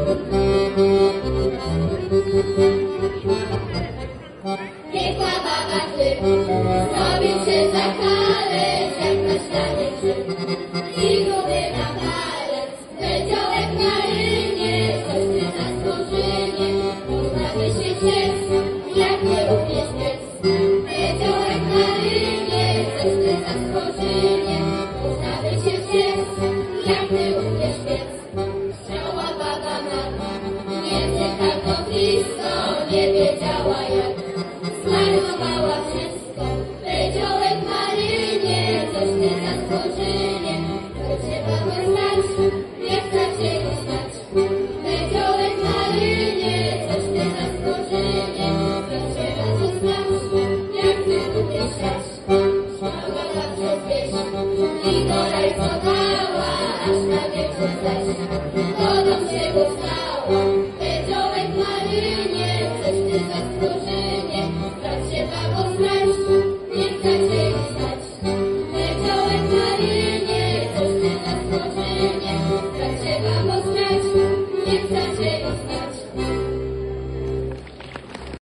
Piekła baba ty, robi cię za karę, jak na ślady ty. I gruby na palec, wędziołek na rynie, choćby na stworzynie, można by się ciec, jak nie umiesz biec. Wędziołek na rynie, choćby na stworzynie, można by się ciec, jak nie umiesz biec. Chciała baba mama, nie czeka to blisko, nie wiedziała jak. Zmarnowała wszystko, wędziołek Marynie, coś ty na stworzynie, to trzeba go znać, nie chcecie go znać. Wędziołek Marynie, coś ty na stworzynie, to trzeba go znać, jak ty umiesz grać. Śmiała zawsze zwieść i do rajco dała, aż na wieczór zaś, wodą się go stała. Wędziołek Marynie, coś ty na stworzynie, trzeba go znać, nie chcecie go znać. Wędziołek Marynie, coś ty na stworzynie, trzeba go znać, nie chcecie go znać.